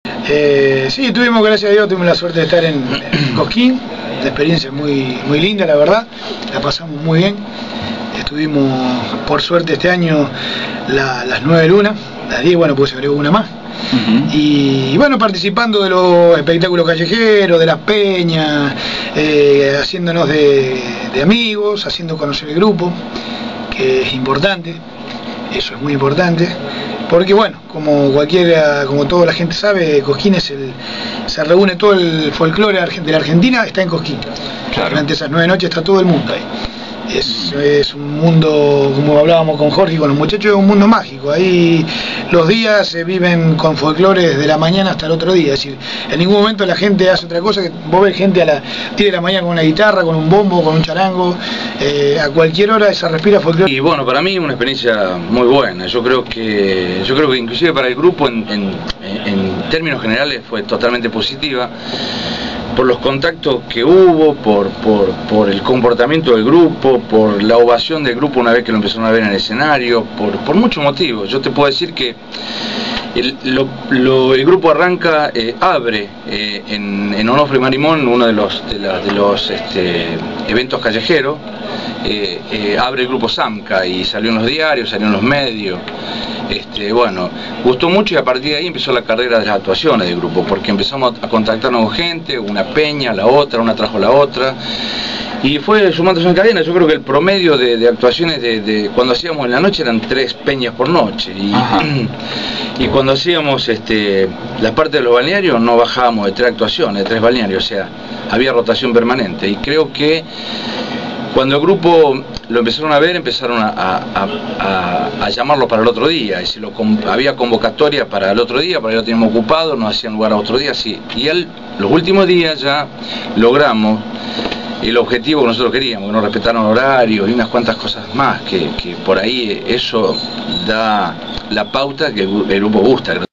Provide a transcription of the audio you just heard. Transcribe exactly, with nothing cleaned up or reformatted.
Eh, sí, tuvimos, gracias a Dios, tuvimos la suerte de estar en, en Cosquín, una experiencia muy, muy linda, la verdad, la pasamos muy bien. Estuvimos, por suerte, este año la, las nueve lunas, las diez, bueno, pues se agregó una más. Uh-huh. Y bueno, participando de los espectáculos callejeros, de las peñas, eh, haciéndonos de, de amigos, haciendo conocer el grupo, que es importante, eso es muy importante. Porque bueno, como cualquiera, como toda la gente sabe, Cosquín es el, se reúne todo el folclore de la Argentina, está en Cosquín. Claro. Durante esas nueve noches está todo el mundo ahí. Es, es un mundo, como hablábamos con Jorge y con los muchachos, es un mundo mágico. Ahí los días se viven con folclore desde la mañana hasta el otro día. Es decir, en ningún momento la gente hace otra cosa que vos ves gente a las diez de la mañana con una guitarra, con un bombo, con un charango. Eh, a cualquier hora esa respira folclore. Y bueno, para mí una experiencia muy buena. Yo creo que, yo creo que inclusive para el grupo en, en, en términos generales fue totalmente positiva. Por los contactos que hubo, por, por, por el comportamiento del grupo, por la ovación del grupo una vez que lo empezaron a ver en el escenario, por, por muchos motivos. Yo te puedo decir que el, lo, lo, el grupo arranca, eh, abre eh, en, en Onofre y Marimón, uno de los, de la, de los este, eventos callejeros, eh, eh, abre el grupo Samca y salió en los diarios, salió en los medios. Este, bueno, gustó mucho y a partir de ahí empezó la carrera de las actuaciones del grupo, porque empezamos a contactarnos con gente, una peña, la otra, una trajo la otra, y fue sumándose en cadena. Yo creo que el promedio de, de actuaciones de, de cuando hacíamos en la noche eran tres peñas por noche, y, y cuando hacíamos este, la parte de los balnearios no bajábamos de tres actuaciones, de tres balnearios, o sea, había rotación permanente, y creo que cuando el grupo lo empezaron a ver, empezaron a, a, a, a llamarlo para el otro día. Y si lo, había convocatoria para el otro día, para que lo teníamos ocupado, nos hacían lugar a otro día, sí. Y el, los últimos días ya logramos el objetivo que nosotros queríamos, que nos respetaron horarios y unas cuantas cosas más, que, que por ahí eso da la pauta que el grupo gusta.